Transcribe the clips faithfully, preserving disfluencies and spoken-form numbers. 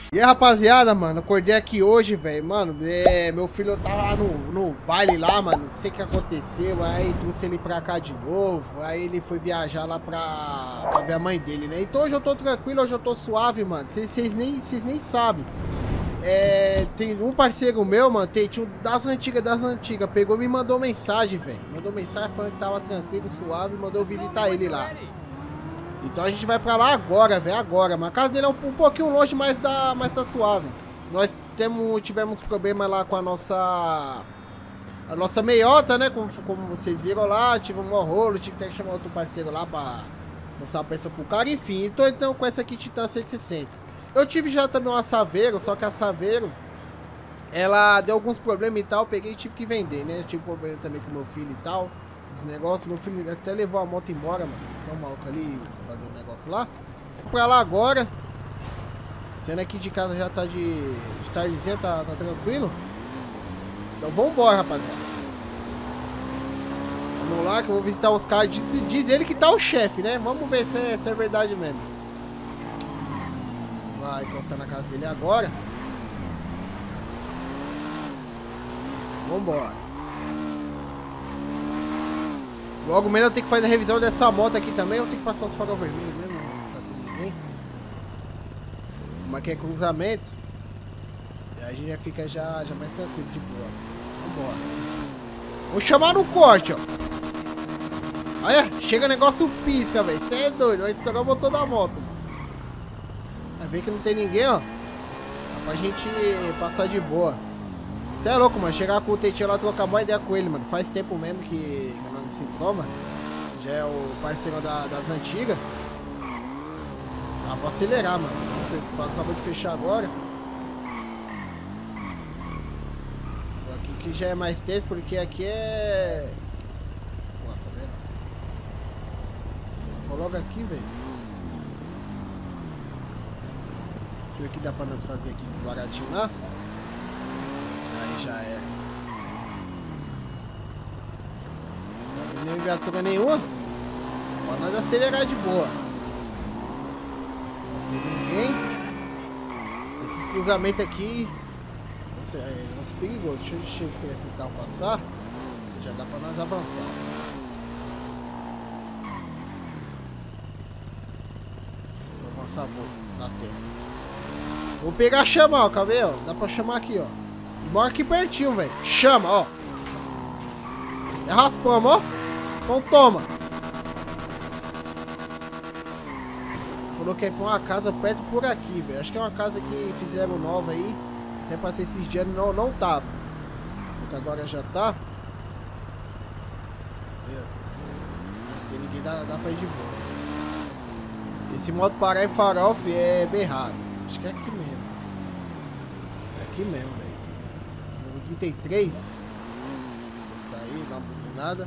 E aí, rapaziada, mano, acordei aqui hoje, velho. Mano, é, meu filho tava lá no, no baile lá, mano. Não sei o que aconteceu. Aí trouxe ele pra cá de novo. Aí ele foi viajar lá pra, pra ver a mãe dele, né? Então hoje eu tô tranquilo, hoje eu tô suave, mano. Vocês nem, nem sabem. É, tem um parceiro meu, mano, tem, tinha um das antigas, das antigas. Pegou e me mandou mensagem, velho. Mandou mensagem falando que tava tranquilo, suave. Mandou eu visitar ele lá. Então a gente vai pra lá agora, velho, agora. Mas a casa dele é um, um pouquinho longe, mas tá, mas tá suave. Nós temos, tivemos problema lá com a nossa... A nossa meiota, né? Como, como vocês viram lá. Tive um rolo, tive que chamar outro parceiro lá pra mostrar a peça pro cara. Enfim, então, então com essa aqui Titan cento e sessenta. Eu tive já também uma Saveiro, só que a Saveiro... Ela deu alguns problemas e tal, peguei e tive que vender, né? Eu tive problema também com meu filho e tal. Esse negócio, meu filho até levou a moto embora, mano. Tem um maluco ali fazer um negócio lá. Vou pra lá agora. Sendo aqui de casa já tá de, de tardezinha, tá, tá tranquilo. Então vambora, rapaziada. Vamos lá que eu vou visitar os caras. Diz, diz ele que tá o chefe, né? Vamos ver se é, se é verdade mesmo. Vai encostar na casa dele agora. Vambora. Logo menos eu tenho que fazer a revisão dessa moto aqui também. Eu tenho que passar os farol vermelhos mesmo. Não tá tendo ninguém. Como aqui é cruzamento. E aí a gente já fica já, já mais tranquilo, de boa. Vambora. Vou chamar no corte, ó. Olha, chega negócio pisca, velho. Você é doido. Vai estourar o motor da moto, mano. Vai ver que não tem ninguém, ó. Dá pra gente passar de boa. Você é louco, mano. Chegar com o Tetinho lá, trocar uma ideia com ele, mano. Faz tempo mesmo que meu nome se troma. Já é o parceiro da, das antigas. Dá pra acelerar, mano. Acabou de fechar agora. Aqui que já é mais tenso, porque aqui é... Pô, tá vendo? Vou logo aqui, velho. Deixa eu ver o que dá pra nós fazer aqui. Desbaratinar. Aí já é. Não tem nem viatura nenhuma. Pra nós acelerar de boa. Não tem ninguém. Esses cruzamentos aqui. Nossa, é nossa, perigoso. Deixa eu deixar esperar esses carros passar. Já dá pra nós avançar. Vou avançar, vou. Dá tempo. Vou pegar chamar, ó. Calma aí, ó. Dá pra chamar aqui, ó. Mora aqui pertinho, velho. Chama, ó. É raspamos, ó. Então toma. Falou que é pra uma casa perto por aqui, velho. Acho que é uma casa que fizeram nova aí. Até passei esses dias não, não tava. Porque agora já tá. Não tem ninguém, dá, dá pra ir de boa. Esse modo parar em farol, filho, é berrado. Acho que é aqui mesmo. É aqui mesmo, velho. trinta e três. Está aí, dá uma buzinada.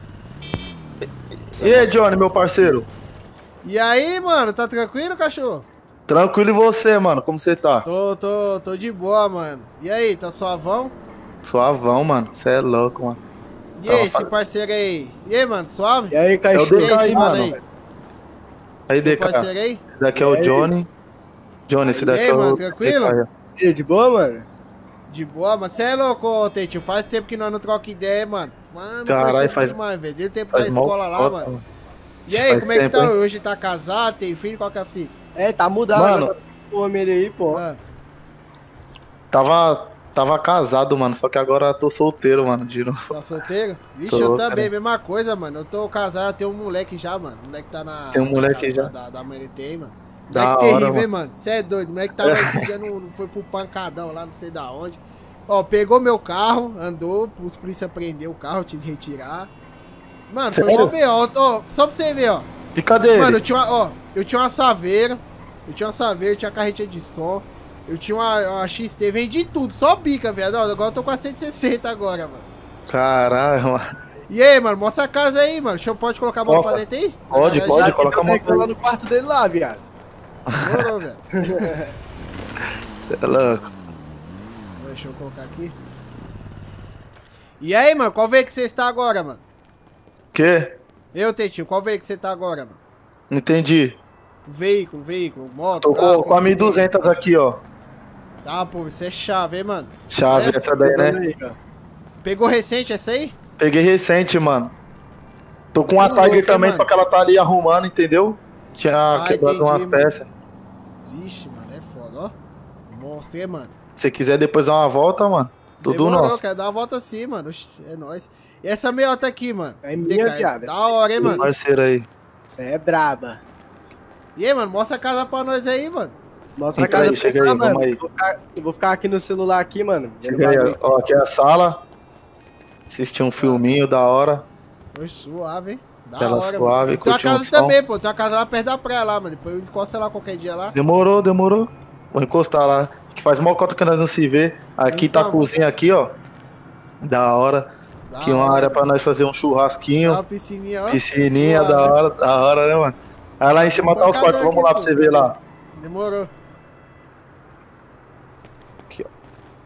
E aí, Johnny, meu parceiro? E aí, mano, tá tranquilo, cachorro? Tranquilo, e você, mano? Como você tá? Tô, tô, tô de boa, mano. E aí, tá suavão? Suavão, mano. Você é louco, mano. E aí, esse parceiro aí? E aí, mano, suave? E aí, cachorro? É o aí, mano. Aí, aí D K. Parceiro aí? Esse daqui é o Johnny. Johnny, esse daqui aí, é o... mano, tranquilo? E aí, de boa, mano? De boa, mas você é louco, Tetinho. Faz tempo que nós não trocamos ideia, mano. Mano, caralho, faz tempo faz... demais, velho. Deu tempo da escola lá, mano. mano. E aí, faz como é que tempo, tá hein? hoje? Tá casado? Tem filho? Qual que é a filha? É, tá mudado, mano. O homem aí, pô. Ah. Tava... Tava casado, mano. Só que agora tô solteiro, mano, de novo. Tá solteiro? Vixe, Tô, eu também, cara. mesma coisa, mano. Eu tô casado, eu tenho um moleque já, mano. O moleque tá na... Tem um moleque já? Da, da, da mãe ele tem, mano. Da moleque hora, terrível, mano. hein, mano. Você é doido. O moleque tava esse dia, não, não foi pro pancadão lá, não sei da onde. Ó, pegou meu carro, andou, os polícia prendeu o carro, eu tive que retirar. Mano, foi Sério? mó B O, ó, só pra você ver, ó. E cadê ele? Mano, eu tinha uma, ó, eu tinha uma Saveiro, eu tinha uma Saveiro, eu tinha carretinha de som, eu tinha uma, uma X T, vendi tudo, só bica, viado. Agora eu tô com a cento e sessenta agora, mano. Caralho, mano. E aí, mano, mostra a casa aí, mano. Deixa eu, pode colocar a mão pra dentro aí? Pode, Já- pode, já- coloca a mão Tá lá no quarto dele lá, viado. Demorou, velho. Você é louco. Deixa eu colocar aqui. E aí, mano, qual veio que você está agora, mano? Quê? Eu, Tetinho, qual veio que você tá agora, mano? Não entendi. Veículo, veículo, moto, Tô carro, com, com a como você mil e duzentos aqui, ó. tem? Tá, pô, você é chave, hein, mano. Chave, É? essa daí, né? Aí, ó. Pegou recente essa aí? Peguei recente, mano. Tô com uma Tudo louco, Tiger hein, também, mano? só que ela tá ali arrumando, entendeu? Tinha Ah, quebrado entendi, umas mano. peças. Vixe, mano, é foda, ó. Monstro, hein, mano. Se quiser depois dar uma volta, mano, tudo Demorou, nosso. quero dar uma volta assim, mano. Oxi, é nóis. E essa meiota aqui, mano? É D K, minha, viado. Da hora, hein, mano? Parceiro aí. Você é braba. E aí, mano, mostra a casa pra nós aí, mano. Mostra a Chega casa aí, chega pra aí, cá, mano. vamos aí. Eu vou, ficar, eu vou ficar aqui no celular aqui, mano. vendo Chega aí, bagulho. ó. Aqui é a sala. Assistir um filminho da hora. Foi suave, hein? Da Tela hora, suave, mano. Tem uma curtir um casa som. também, pô. Tem uma casa lá perto da praia lá, mano. Depois eu encosto lá qualquer dia lá. Demorou, demorou. Vou encostar lá. Que faz mó cota que nós não se vê. Aqui tá a Então, cozinha aqui, ó. Da hora. Da Aqui uma hora, área pra mano. nós fazer um Dá churrasquinho. uma piscininha, ó. Piscininha, Suave. da hora, da hora, né, mano? Aí lá em cima tá os Pancadão quartos. Vamos aqui, lá pra pô. você ver lá. Demorou. Aqui, ó.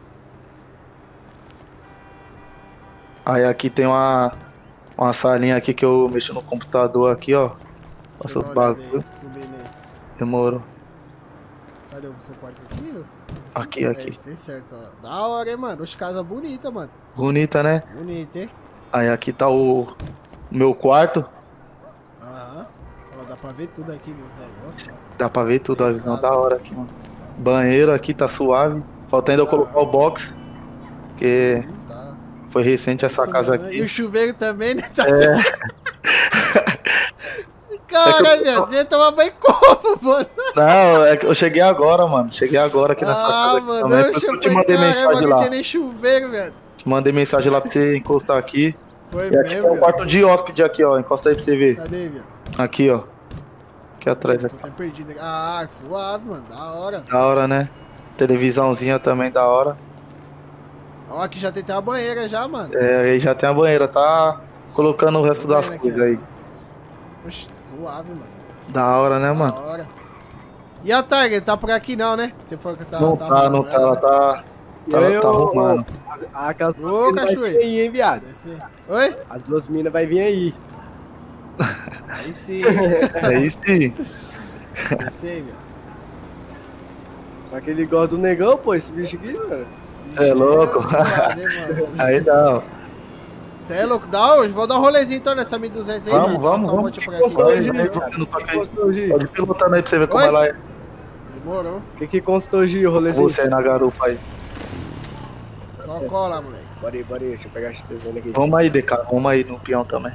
Aí aqui tem uma, uma salinha aqui que eu mexo no computador aqui, ó. Faço os Deixa eu dar uma olhada bagulho. aí, subir nele. Demorou. Cadê o seu quarto aqui? Aqui, É, aqui. isso é certo, ó. Da hora, hein, mano. Os casas bonitas, mano. Bonita, né? Bonita, hein? Aí aqui tá o o meu quarto. Aham. Ó, dá pra ver tudo aqui nos negócios. ó. Dá pra ver tudo, a Pesado. visão da hora aqui, mano. Banheiro aqui tá suave. Falta ainda eu Da colocar hora. o box. Porque Hum, tá. foi recente essa Isso casa mesmo, né? E o aqui. chuveiro também, né? Tá É. Caralho, É que eu- velho. Você toma banho como, mano? Não, é que eu cheguei agora, mano. Cheguei agora aqui nessa casa Ah, aqui mano. também. Eu Por isso que eu te falei, mandei caralho, mensagem mas lá. não tem nem chuveiro, velho. Te mandei mensagem lá pra você encostar aqui. Foi E aqui mesmo, tem um velho. quarto de hóspede aqui, ó. Encosta aí pra você ver. Cadê, velho? Aqui, ó. Aqui atrás. Tô Aqui. até perdido aqui. Ah, suave, mano. Da hora. Da hora, né? Televisãozinha também da hora. Ó, aqui já tem até uma banheira já, mano. É, aí já tem a banheira. Tá colocando o resto Tô das vendo aqui, coisas ó. aí. Oxe, suave, mano. Da hora, né, Da mano? hora. E a Tiger? Tá por aqui não, né? Você falou que tá... Não tá, não arrumando tá. Ela né? tá. E Tá, aí, tá ô, arrumando. A, a casa Ô, das minas vai cachoeiro. vir aí, hein, viado? Desce. Oi? As duas minas vai vir aí. Aí sim. Aí sim. Desce aí, velho. Só que ele gosta do negão, pô, esse bicho aqui, mano. É louco. Suave, hein, mano? Aí não. Cê é louco, dá hoje. Vou dar um rolezinho então nessa mil e duzentos aí, Vamos, mano. vamos, Passar um vamos. monte por aqui. Vai, Vai, Gi, vai, vai. você não toca O que aí. constou, Gi? Pode pilotando aí pra você ver como Oi? ela é. Demorou. O que que constou, Gi, o rolezinho? Você aí na garupa aí. Só cola, moleque. Bora aí, bora aí, deixa eu pegar esse telefone aqui. Vamos aí, D K. Vamos aí no peão também.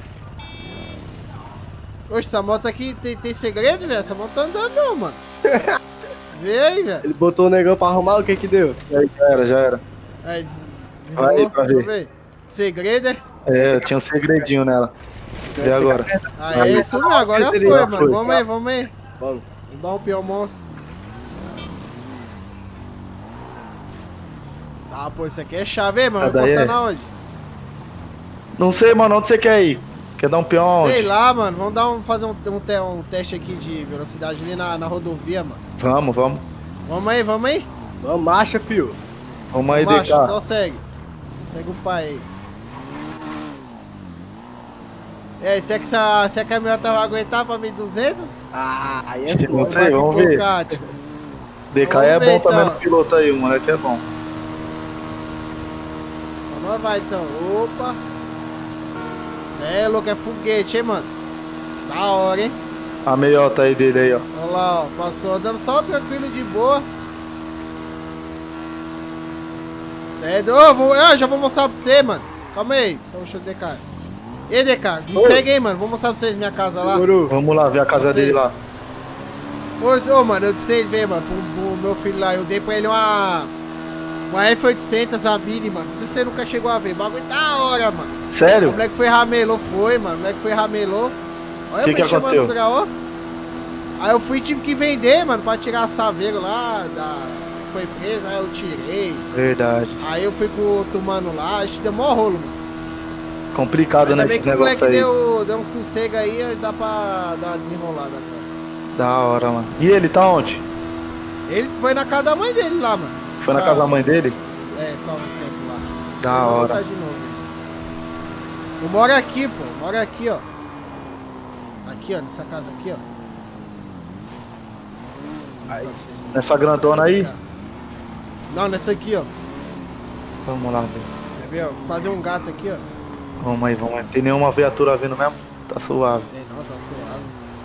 Oxe, essa moto aqui tem, tem segredo, velho? Essa moto tá andando não, mano. Vê aí, velho. Ele botou o negão pra arrumar, o que que deu? Aí, já era, já era. Aí, des- Vai aí desenrolou. pra Deixa eu ver. ver. Segredo, é? É, tinha um segredinho nela. Vê agora. Ah, é Aí. isso mesmo, agora Já foi, foi, mano. foi. Vamos aí, vamos aí. Vamos. Vou dar um peão monstro. Tá, pô, isso aqui é chave, hein, mano. Essa Vai daí encostar é- na onde? Não sei, mano, onde você quer ir? Quer dar um peão Sei aonde? lá, mano. Vamos dar um, fazer um, um, te- um teste aqui de velocidade ali na, na rodovia, mano. Vamos, vamos. Vamos aí, vamos aí. Vamos, marcha, fio. Vamos aí, Macho, D K. só segue. Segue o pai aí. E aí, será que essa, se a caminhoneta vai aguentar pra mil e duzentos? Ah, aí é Não foda. sei, vamos ver. Ducati. D K Vamos é ver, bom também então. no piloto aí, o moleque é bom. Vamos vai então. Opa. Cê é louco, é foguete, hein, mano. Da hora, hein? A meiota aí dele aí, ó. Olha lá, ó. Passou andando só tranquilo de boa. Sério? Ô, vou, eu já vou mostrar pra você, mano. Calma aí. Deixa eu D K. E aí, D K, me Oi. segue aí, mano. Vou mostrar pra vocês minha casa lá. Demorou. Vamos lá ver a casa Você. dele lá. Ô, ô, mano, eu- pra vocês verem, mano, pro, pro meu filho lá, eu dei pra ele uma. Uma F oitocentos, a Mini, mano. Se você nunca chegou a ver, bagulho da hora, mano. O Sério? moleque foi ramelou, foi, mano. O moleque foi ramelou. Olha Que o que bicho aconteceu? chamando grau, ó. Aí eu fui e tive que vender, mano, pra tirar saveiro lá. Da... Foi preso, aí eu tirei. Verdade. Aí eu fui com o outro mano lá, acho que deu mó rolo, mano. Complicado, Ainda né, bem esse que o negócio moleque aí. deu, deu um sossego aí, aí dá pra dar uma desenrolada, cara. Da hora, mano. E ele tá onde? Ele foi na casa da mãe dele lá, mano. Foi na Ah, casa da mãe dele? É, ficava uns tempos lá. Da Eu vou hora. voltar de novo, né? Eu moro aqui, pô. Eu moro aqui, ó. Aqui, ó. Nessa casa aqui, ó. Aí, Nessa grandona aí? Não, nessa aqui, ó. Vamos lá, velho. Quer ver, ó? Vou fazer um gato aqui, ó. Vamos aí, vamos aí. Tem nenhuma viatura vindo mesmo? Tá suave. Tem não, tá suave.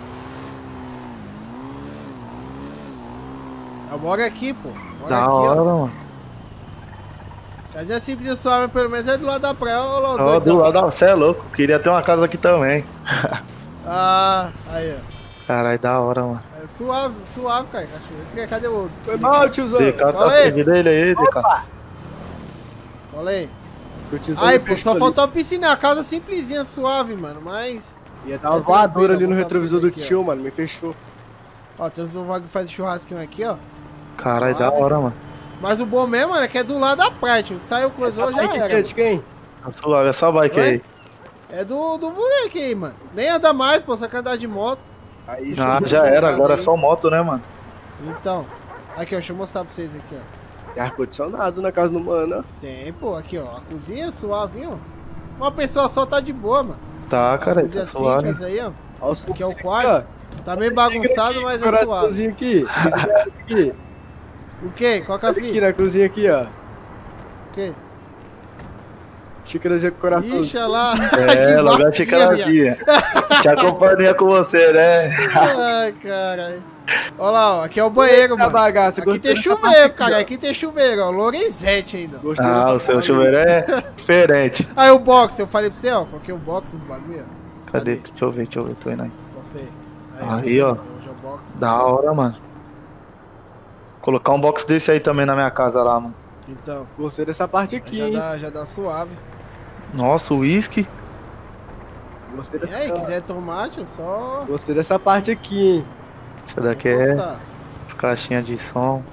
Eu moro aqui, pô. Moro Da aqui, hora, ó. mano. Casinha simples e suave, pelo menos é do lado da praia. Ô, louco, Ó, do doidão. lado, você é louco. Queria ter uma casa aqui também. Ah, aí, ó. Caralho, da hora, mano. É suave, suave, cara. Cachorro. Cadê o outro? Foi mal, tiozão. D K tá Fala aí. servido ele aí, D K. Olha aí. O tiozão Aí, me pô, fechou só ali. faltou a piscina. A casa simplesinha, suave, mano. Mas. Ia dar uma É voadora tranquilo, ali no vou mostrar retrovisor pra do vocês aqui, tio, mano. Me fechou. Ó, tem os do que faz churrasquinho aqui, ó. Caralho, da Suave. hora, mano. Mas o bom mesmo, mano, é que é do lado da praia, tipo. Saiu coisa, já Bike era. aqui é de quem? Tá suave, essa bike Oi? aí. É do, do moleque aí, mano. Nem anda mais, pô, só quer andar de moto. Aí Ah, sim. já era, aí. agora é só moto, né, mano? Então. Aqui, ó, deixa eu mostrar pra vocês aqui, ó. Tem ar-condicionado na casa do mano, ó. Tem, pô, aqui, ó. A cozinha suavinho, ó. Uma pessoa só tá de boa, mano. Tá, cara, a cozinha tá suave. simples aí, ó. Olha os Aqui é o aqui, quarto. Tá meio bagunçado, mas é suave. Coraçãozinho aqui. aqui. O quê? Qual que é a Olha aqui fita? na cozinha aqui, ó. O quê? Xícarazinha com coração. Ixi, olha lá. É, De lugar vaquinha, de xicarazinha. Te acompanhei com você, né? viado. Ai, caralho. Olha lá, ó. Aqui é o banheiro, Eita mano. bagaça, Aqui gostei tem dessa chuveiro, parte cara. aqui, Aqui tem chuveiro, ó. Lorenzetti ainda. Gostei Ah, dessa o seu parte. chuveiro é diferente. Aí o box, eu falei pra você, ó. Coloquei o box, os bagulho, ó. Cadê? Deixa eu ver, deixa eu ver, tô indo aí. Você. Aí, ó. Tem o Geobox, os Da negócios. hora, mano. Colocar um box desse aí também na minha casa lá, mano. Então, Gostei dessa parte aqui, já hein. dá, já dá suave. Nossa, o uísque. Gostei E aí, dessa... quiser tomate, é só Gostei dessa parte aqui, hein. Essa daqui é encostar. caixinha de som.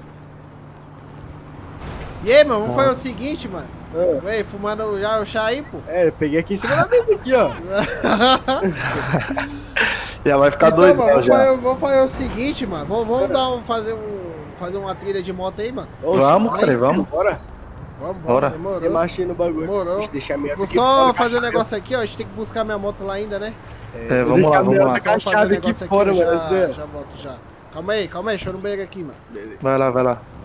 E aí, mano, vamos fazer o seguinte, mano. Ah, Vem, fumando já o chá aí, pô. É, eu peguei aqui em cima da mesa aqui, ó. Já vai ficar Então, doido, mano, né, vamos já. fazer, vamos fazer o seguinte, mano. Vamos, vamos dar um, fazer, um, fazer uma trilha de moto aí, mano. Oxe, Vamos, vai, cara, vamos. Bora. Vamos, vamos, Bora. demorou. Tem marchinha no bagulho. Demorou. Deixa eu deixar a minha Vou aqui só fora, fazer um caixa- negócio aqui, ó. A gente tem que buscar minha moto lá ainda, né? É, Vou vamos lá, deixar a vamos minha lá. na Só fazer caixada um aqui negócio fora, eu mano. já, Zé. já volto já. Calma aí, calma aí, deixa eu ir no banheiro aqui, mano. Vai lá, vai lá.